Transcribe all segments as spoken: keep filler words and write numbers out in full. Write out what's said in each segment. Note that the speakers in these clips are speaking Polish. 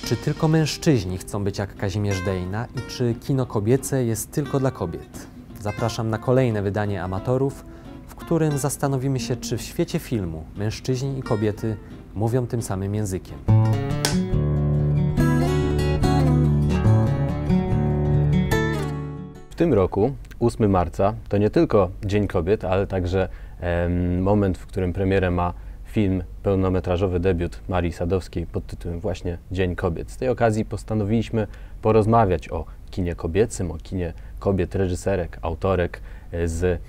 Czy tylko mężczyźni chcą być jak Kazimierz Dejna i czy kino kobiece jest tylko dla kobiet? Zapraszam na kolejne wydanie Amatorów, w którym zastanowimy się, czy w świecie filmu mężczyźni i kobiety mówią tym samym językiem. W tym roku, ósmego marca, to nie tylko Dzień Kobiet, ale także em, moment, w którym premierę ma film, pełnometrażowy debiut Marii Sadowskiej pod tytułem właśnie Dzień Kobiet. Z tej okazji postanowiliśmy porozmawiać o kinie kobiecym, o kinie kobiet, reżyserek, autorek z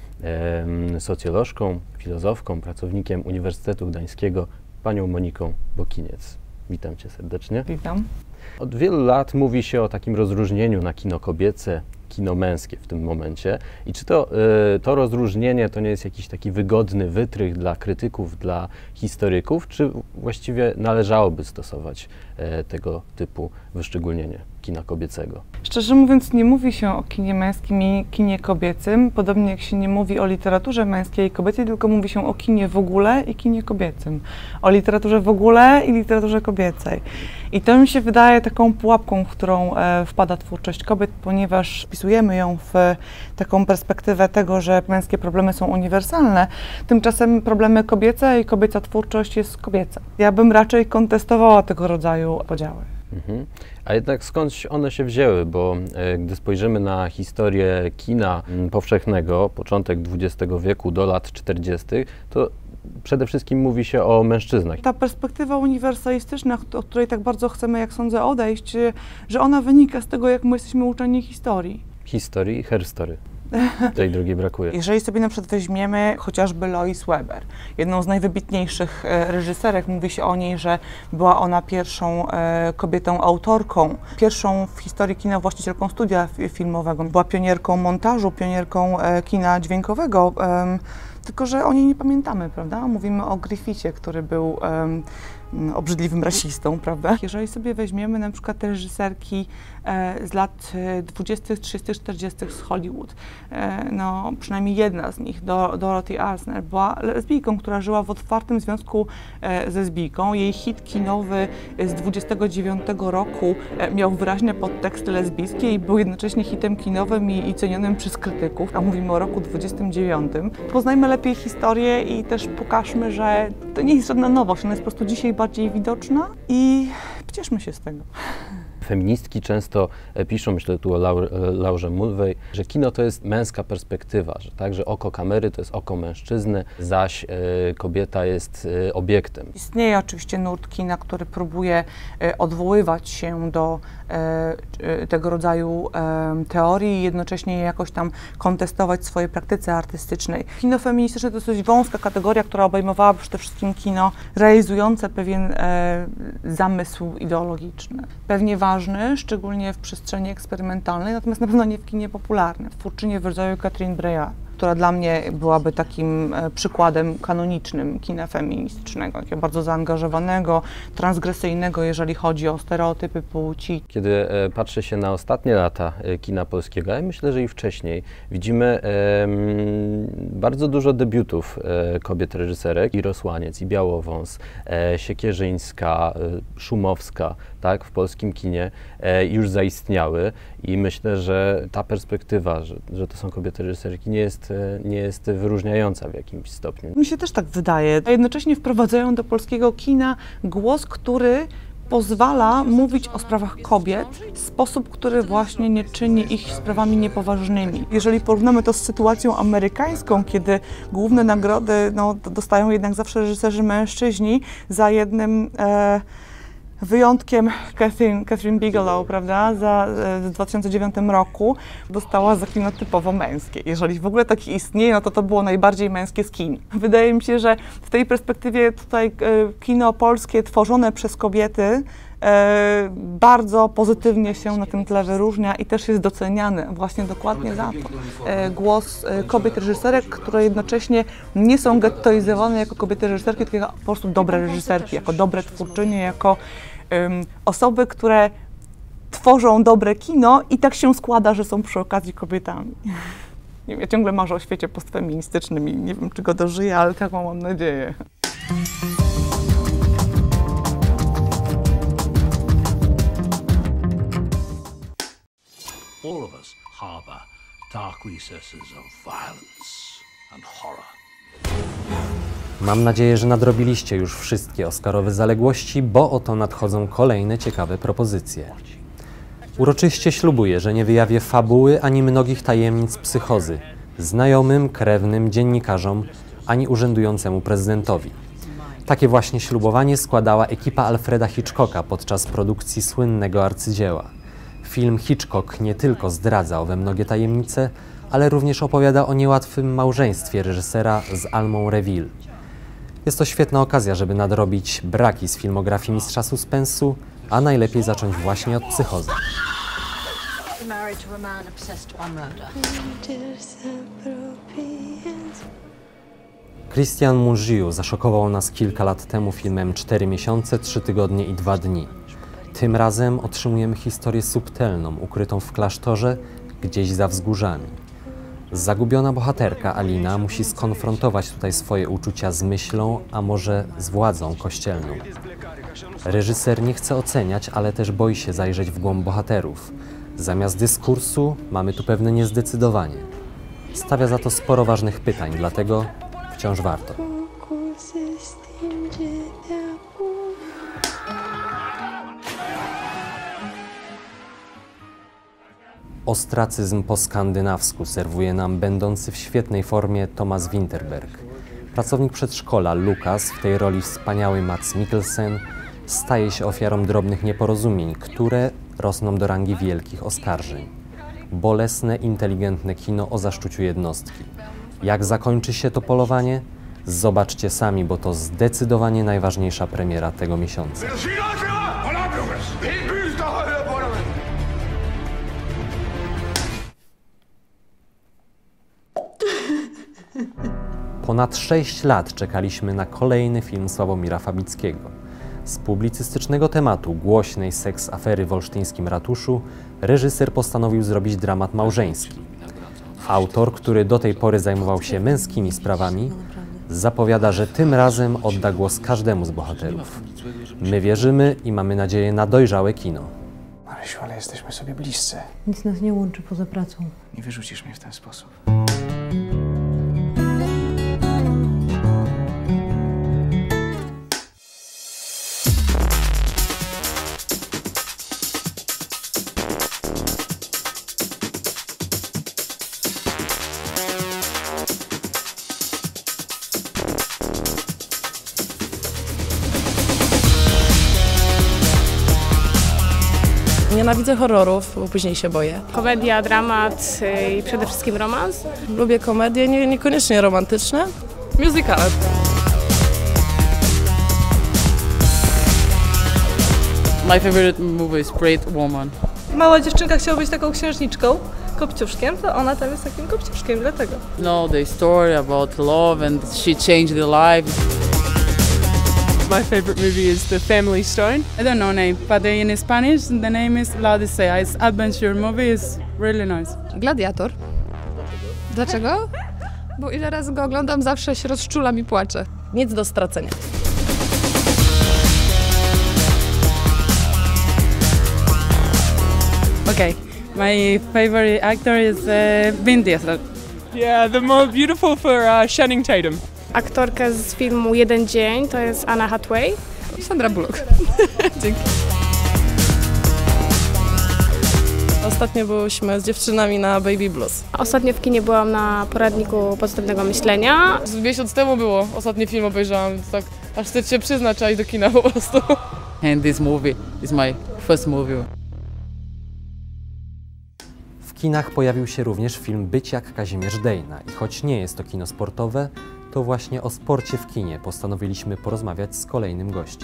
em, socjolożką, filozofką, pracownikiem Uniwersytetu Gdańskiego, panią Moniką Bokiniec. Witam cię serdecznie. Witam. Od wielu lat mówi się o takim rozróżnieniu na kino kobiece, kino męskie w tym momencie. I czy to, y, to rozróżnienie to nie jest jakiś taki wygodny wytrych dla krytyków, dla historyków, czy właściwie należałoby stosować y, tego typu wyszczególnienie kina kobiecego? Szczerze mówiąc, nie mówi się o kinie męskim i kinie kobiecym, podobnie jak się nie mówi o literaturze męskiej i kobiecej, tylko mówi się o kinie w ogóle i kinie kobiecym. O literaturze w ogóle i literaturze kobiecej. I to mi się wydaje taką pułapką, w którą e, wpada twórczość kobiet, ponieważ wpisujemy ją w taką perspektywę tego, że męskie problemy są uniwersalne, tymczasem problemy kobiece i kobieca twórczość jest kobieca. Ja bym raczej kontestowała tego rodzaju podziały. Mhm. A jednak skądś one się wzięły, bo e, gdy spojrzymy na historię kina m, powszechnego, początek dwudziestego wieku do lat czterdziestych, to przede wszystkim mówi się o mężczyznach. Ta perspektywa uniwersalistyczna, od której tak bardzo chcemy, jak sądzę, odejść, że ona wynika z tego, jak my jesteśmy uczeni historii. Historii i herstory. Tej drugiej brakuje. Jeżeli sobie na przykład weźmiemy chociażby Lois Weber, jedną z najwybitniejszych reżyserek, mówi się o niej, że była ona pierwszą e, kobietą autorką, pierwszą w historii kina właścicielką studia filmowego. Była pionierką montażu, pionierką e, kina dźwiękowego, e, tylko że o niej nie pamiętamy, prawda? Mówimy o Griffithie, który był e, obrzydliwym rasistą, prawda? Jeżeli sobie weźmiemy na przykład te reżyserki e, z lat dwudziestych, trzydziestych, czterdziestych z Hollywood, e, no przynajmniej jedna z nich, Do, Dorothy Arzner, była lesbijką, która żyła w otwartym związku e, ze lesbijką. Jej hit kinowy z dwudziestego dziewiątego roku e, miał wyraźne podteksty lesbijskie i był jednocześnie hitem kinowym i, i cenionym przez krytyków, a mówimy o roku dwudziestym dziewiątym. Poznajmy lepiej historię i też pokażmy, że to nie jest żadna nowość, ona jest po prostu dzisiaj bardziej widoczna i cieszmy się z tego. Feministki często piszą, myślę tu o Laur, Laurze Mulvey, że kino to jest męska perspektywa, że tak, że oko kamery to jest oko mężczyzny, zaś e, kobieta jest e, obiektem. Istnieje oczywiście nurt kina, który próbuje e, odwoływać się do e, tego rodzaju e, teorii i jednocześnie jakoś tam kontestować w swojej praktyce artystycznej. Kino feministyczne to jest dość wąska kategoria, która obejmowała przede wszystkim kino realizujące pewien e, zamysł ideologiczny. Pewnie ważny, szczególnie w przestrzeni eksperymentalnej, natomiast na pewno nie w kinie popularnym. Twórczynie w rodzaju Catherine Breillat, która dla mnie byłaby takim e, przykładem kanonicznym kina feministycznego, takiego bardzo zaangażowanego, transgresyjnego, jeżeli chodzi o stereotypy płci. Kiedy e, patrzy się na ostatnie lata e, kina polskiego, ale myślę, że i wcześniej, widzimy e, m, bardzo dużo debiutów e, kobiet reżyserek, i Rosłaniec, i Białowąs, e, Siekierzyńska, e, Szumowska, tak, w polskim kinie e, już zaistniały i myślę, że ta perspektywa, że, że to są kobiety reżyserki, nie jest, e, nie jest wyróżniająca w jakimś stopniu. Mi się też tak wydaje. A jednocześnie wprowadzają do polskiego kina głos, który pozwala mówić o sprawach kobiet w sposób, który właśnie nie czyni ich sprawami niepoważnymi. Jeżeli porównamy to z sytuacją amerykańską, kiedy główne nagrody no, dostają jednak zawsze reżyserzy mężczyźni, za jednym e, wyjątkiem Catherine, Catherine Bigelow, prawda, za, w dwa tysiące dziewiątym roku dostała za kino typowo męskie. Jeżeli w ogóle takie istnieje, no to to było najbardziej męskie z kin. Wydaje mi się, że w tej perspektywie tutaj e, kino polskie tworzone przez kobiety e, bardzo pozytywnie się na tym tle wyróżnia i też jest doceniany właśnie dokładnie za to. E, głos e, kobiet reżyserek, które jednocześnie nie są gettoizowane jako kobiety reżyserki, tylko jako po prostu dobre reżyserki, jako dobre twórczynie, jako um, osoby, które tworzą dobre kino i tak się składa, że są przy okazji kobietami. Nie wiem, ja ciągle marzę o świecie postfeministycznym i nie wiem, czy go dożyję, ale taką mam nadzieję. harbor dark recesses of violence and horror. Mam nadzieję, że nadrobiliście już wszystkie oscarowe zaległości, bo oto nadchodzą kolejne ciekawe propozycje. Uroczyście ślubuję, że nie wyjawię fabuły ani mnogich tajemnic psychozy znajomym, krewnym, dziennikarzom ani urzędującemu prezydentowi. Takie właśnie ślubowanie składała ekipa Alfreda Hitchcocka podczas produkcji słynnego arcydzieła. Film Hitchcock nie tylko zdradza owe mnogie tajemnice, ale również opowiada o niełatwym małżeństwie reżysera z Almą Reville. Jest to świetna okazja, żeby nadrobić braki z filmografii mistrza suspensu, a najlepiej zacząć właśnie od psychozy. Christian Mungiu zaszokował nas kilka lat temu filmem cztery miesiące, trzy tygodnie i dwa dni. Tym razem otrzymujemy historię subtelną, ukrytą w klasztorze, gdzieś za wzgórzami. Zagubiona bohaterka Alina musi skonfrontować tutaj swoje uczucia z myślą, a może z władzą kościelną. Reżyser nie chce oceniać, ale też boi się zajrzeć w głąb bohaterów. Zamiast dyskursu mamy tu pewne niezdecydowanie. Stawia za to sporo ważnych pytań, dlatego wciąż warto. Ostracyzm po skandynawsku serwuje nam będący w świetnej formie Thomas Winterberg. Pracownik przedszkola Lukas, w tej roli wspaniały Mads Mikkelsen, staje się ofiarą drobnych nieporozumień, które rosną do rangi wielkich oskarżeń. Bolesne, inteligentne kino o zaszczuciu jednostki. Jak zakończy się to polowanie? Zobaczcie sami, bo to zdecydowanie najważniejsza premiera tego miesiąca. Ponad sześć lat czekaliśmy na kolejny film Sławomira Fabickiego. Z publicystycznego tematu głośnej seks afery w olsztyńskim ratuszu reżyser postanowił zrobić dramat małżeński. Autor, który do tej pory zajmował się męskimi sprawami, zapowiada, że tym razem odda głos każdemu z bohaterów. My wierzymy i mamy nadzieję na dojrzałe kino. Marysiu, ale jesteśmy sobie bliscy. Nic nas nie łączy poza pracą. Nie wyrzucisz mnie w ten sposób. Nienawidzę horrorów, bo później się boję. Komedia, dramat i przede wszystkim romans. Lubię komedie, nie, niekoniecznie romantyczne. Musicale. My favorite movie is Great Woman. Mała dziewczynka chciała być taką księżniczką, kopciuszkiem, to ona tam jest takim kopciuszkiem, dlatego. No, the story about love and she changed the life. My favorite movie is The Family Stone. I don't know name, but in Spanish the name is La Odisea. It's adventure movie, is really nice. Gladiator. Dlaczego? Bo ile razy go oglądam, zawsze się rozczulam i płaczę. Nic do stracenia. Okay, my favorite actor is uh, Vin Diesel. Yeah, the more beautiful for uh, Channing Tatum. Aktorka z filmu Jeden dzień to jest Anna Hathaway. Sandra Bullock. Dzięki. Ostatnio byłyśmy z dziewczynami na Baby Blues. Ostatnio w kinie byłam na poradniku pozytywnego myślenia. Z miesiąc temu było, ostatni film obejrzałam, więc tak aż chcę się przyznać, trzeba iść do kina po prostu. And this movie is my first movie. W kinach pojawił się również film Być jak Kazimierz Dejna i choć nie jest to kino sportowe, to właśnie o sporcie w kinie postanowiliśmy porozmawiać z kolejnym gościem.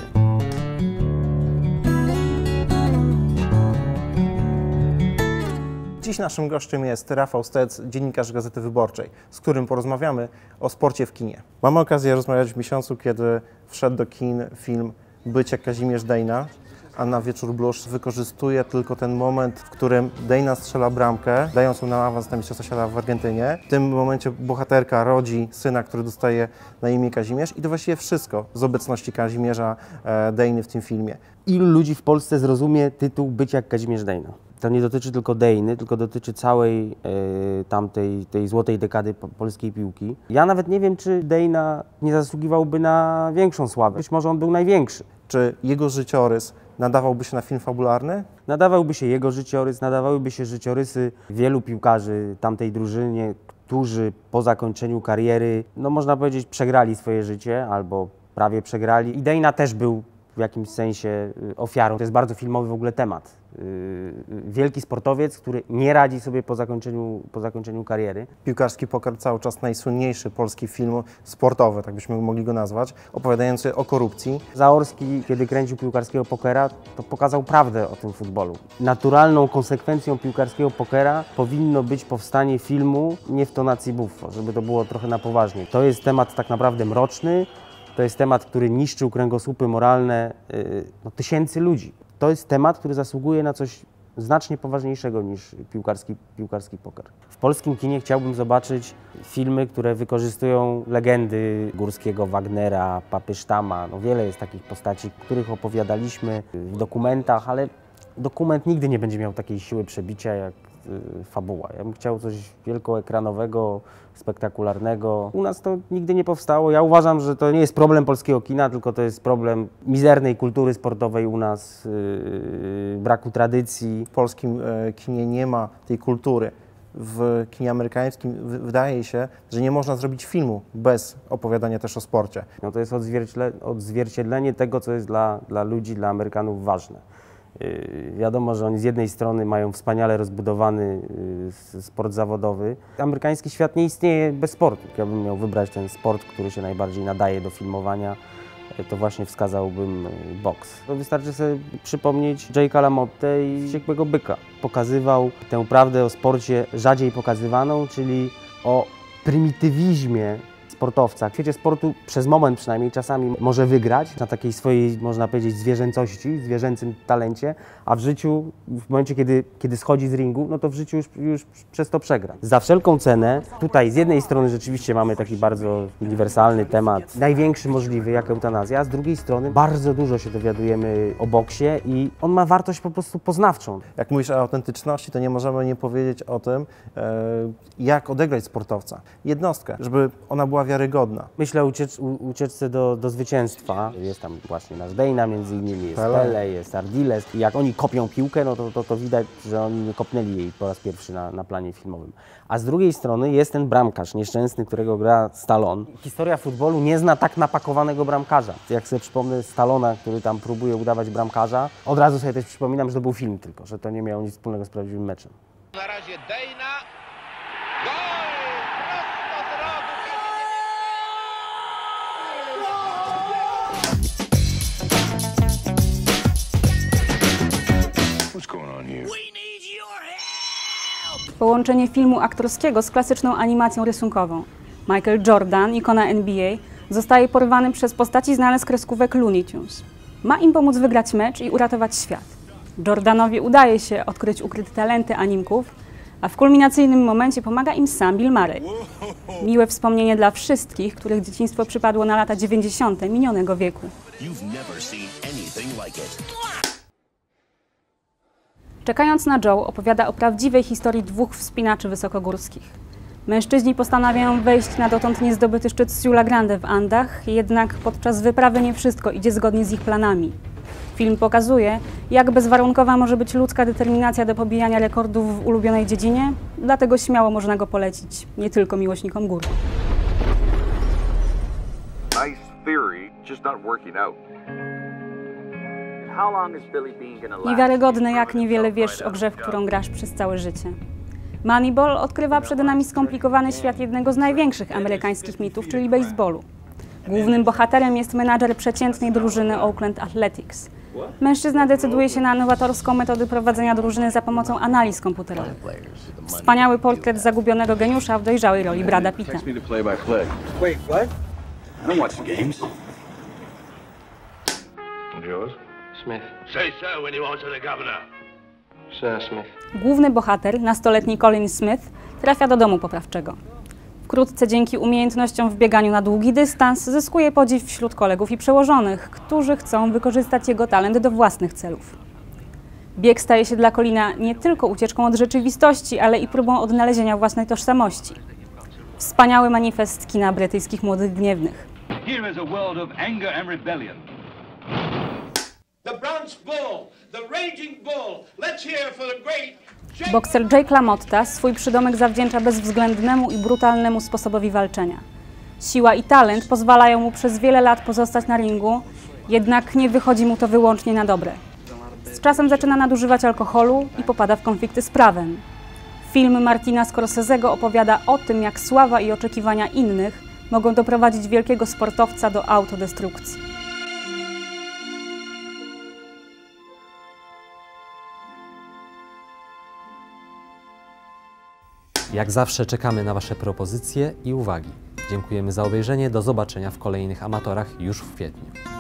Dziś naszym gościem jest Rafał Stec, dziennikarz Gazety Wyborczej, z którym porozmawiamy o sporcie w kinie. Mamy okazję rozmawiać w miesiącu, kiedy wszedł do kin film Być jak Kazimierz Dejna, a na Wieczór Blues wykorzystuje tylko ten moment, w którym Dejna strzela bramkę, dając mu na awans na Mistrzostwa Świata w Argentynie. W tym momencie bohaterka rodzi syna, który dostaje na imię Kazimierz i to właściwie wszystko z obecności Kazimierza e, Dejny w tym filmie. Ilu ludzi w Polsce zrozumie tytuł Być jak Kazimierz Dejna? To nie dotyczy tylko Dejny, tylko dotyczy całej y, tamtej tej złotej dekady po, polskiej piłki. Ja nawet nie wiem, czy Dejna nie zasługiwałby na większą sławę. Być może on był największy. Czy jego życiorys nadawałby się na film fabularny? Nadawałby się jego życiorys, nadawałyby się życiorysy wielu piłkarzy tamtej drużynie, którzy po zakończeniu kariery, no można powiedzieć, przegrali swoje życie albo prawie przegrali. I Dejna też był w jakimś sensie ofiarą. To jest bardzo filmowy w ogóle temat. Wielki sportowiec, który nie radzi sobie po zakończeniu, po zakończeniu kariery. Piłkarski poker, cały czas najsłynniejszy polski film sportowy, tak byśmy mogli go nazwać, opowiadający o korupcji. Zaorski, kiedy kręcił piłkarskiego pokera, to pokazał prawdę o tym futbolu. Naturalną konsekwencją piłkarskiego pokera powinno być powstanie filmu nie w tonacji buffo, żeby to było trochę na poważnie. To jest temat tak naprawdę mroczny, to jest temat, który niszczył kręgosłupy moralne yy, no, tysięcy ludzi. To jest temat, który zasługuje na coś znacznie poważniejszego niż piłkarski, piłkarski poker. W polskim kinie chciałbym zobaczyć filmy, które wykorzystują legendy Górskiego, Wagnera, Papysztama. No wiele jest takich postaci, których opowiadaliśmy w dokumentach, ale dokument nigdy nie będzie miał takiej siły przebicia jak y, fabuła. Ja bym chciał coś wielkoekranowego, spektakularnego. U nas to nigdy nie powstało. Ja uważam, że to nie jest problem polskiego kina, tylko to jest problem mizernej kultury sportowej u nas, yy, braku tradycji. W polskim e, kinie nie ma tej kultury. W kinie amerykańskim w, wydaje się, że nie można zrobić filmu bez opowiadania też o sporcie. No to jest odzwierciedle, odzwierciedlenie tego, co jest dla, dla ludzi, dla Amerykanów ważne. Yy, wiadomo, że oni z jednej strony mają wspaniale rozbudowany yy, sport zawodowy. Amerykański świat nie istnieje bez sportu. Ja bym miał wybrać ten sport, który się najbardziej nadaje do filmowania, yy, to właśnie wskazałbym yy, boks. To wystarczy sobie przypomnieć Jake'a LaMotte i Wściekłego Byka. Pokazywał tę prawdę o sporcie rzadziej pokazywaną, czyli o prymitywizmie sportowca. W świecie sportu przez moment przynajmniej czasami może wygrać na takiej swojej, można powiedzieć, zwierzęcości, zwierzęcym talencie, a w życiu, w momencie, kiedy, kiedy schodzi z ringu, no to w życiu już, już przez to przegra. Za wszelką cenę, tutaj z jednej strony rzeczywiście mamy taki bardzo uniwersalny temat, największy możliwy jak eutanazja, a z drugiej strony bardzo dużo się dowiadujemy o boksie i on ma wartość po prostu poznawczą. Jak mówisz o autentyczności, to nie możemy nie powiedzieć o tym, jak odegrać sportowca, jednostkę, żeby ona była wiarygodna. Myślę o uciecz, ucieczce do, do zwycięstwa. Jest tam właśnie nasz Dejna, między innymi jest Pele, Pele jest Ardiles. I jak oni kopią piłkę, no to, to, to widać, że oni nie kopnęli jej po raz pierwszy na, na planie filmowym. A z drugiej strony jest ten bramkarz nieszczęsny, którego gra Stallone. Historia futbolu nie zna tak napakowanego bramkarza. Jak sobie przypomnę Stallona, który tam próbuje udawać bramkarza, od razu sobie też przypominam, że to był film tylko, że to nie miało nic wspólnego z prawdziwym meczem. Na razie Dejna. Połączenie filmu aktorskiego z klasyczną animacją rysunkową. Michael Jordan, ikona N B A, zostaje porwany przez postaci znane z kreskówek Looney Tunes. Ma im pomóc wygrać mecz i uratować świat. Jordanowi udaje się odkryć ukryte talenty animków, a w kulminacyjnym momencie pomaga im sam Bill Murray. Miłe wspomnienie dla wszystkich, których dzieciństwo przypadło na lata dziewięćdziesiąte minionego wieku. Czekając na Joe opowiada o prawdziwej historii dwóch wspinaczy wysokogórskich. Mężczyźni postanawiają wejść na dotąd niezdobyty szczyt Siula Grande w Andach, jednak podczas wyprawy nie wszystko idzie zgodnie z ich planami. Film pokazuje, jak bezwarunkowa może być ludzka determinacja do pobijania rekordów w ulubionej dziedzinie, dlatego śmiało można go polecić, nie tylko miłośnikom gór. Nice theory, just not working out. Niewiarygodne, jak niewiele wiesz o grze, w którą grasz przez całe życie. Moneyball odkrywa przed nami skomplikowany świat jednego z największych amerykańskich mitów, czyli baseballu. Głównym bohaterem jest menadżer przeciętnej drużyny Oakland Athletics. Mężczyzna decyduje się na nowatorską metodę prowadzenia drużyny za pomocą analiz komputerowych. Wspaniały portret zagubionego geniusza w dojrzałej roli Brada Pitta. Smith. Say so when you answer the governor. Sir Smith. Główny bohater, nastoletni Colin Smith, trafia do domu poprawczego. Wkrótce dzięki umiejętnościom w bieganiu na długi dystans zyskuje podziw wśród kolegów i przełożonych, którzy chcą wykorzystać jego talent do własnych celów. Bieg staje się dla Colina nie tylko ucieczką od rzeczywistości, ale i próbą odnalezienia własnej tożsamości. Wspaniały manifest kina brytyjskich młodych gniewnych. Here is a world of anger and rebellion. The bronze bull, the raging bull. Let's hear for the great Bokser Jake LaMotta swój przydomek zawdzięcza bezwzględnemu i brutalnemu sposobowi walczenia. Siła i talent pozwalają mu przez wiele lat pozostać na ringu, jednak nie wychodzi mu to wyłącznie na dobre. Z czasem zaczyna nadużywać alkoholu i popada w konflikty z prawem. Film Martina Scorsese'ego opowiada o tym, jak sława i oczekiwania innych mogą doprowadzić wielkiego sportowca do autodestrukcji. Jak zawsze czekamy na Wasze propozycje i uwagi. Dziękujemy za obejrzenie, do zobaczenia w kolejnych Amatorach już w kwietniu.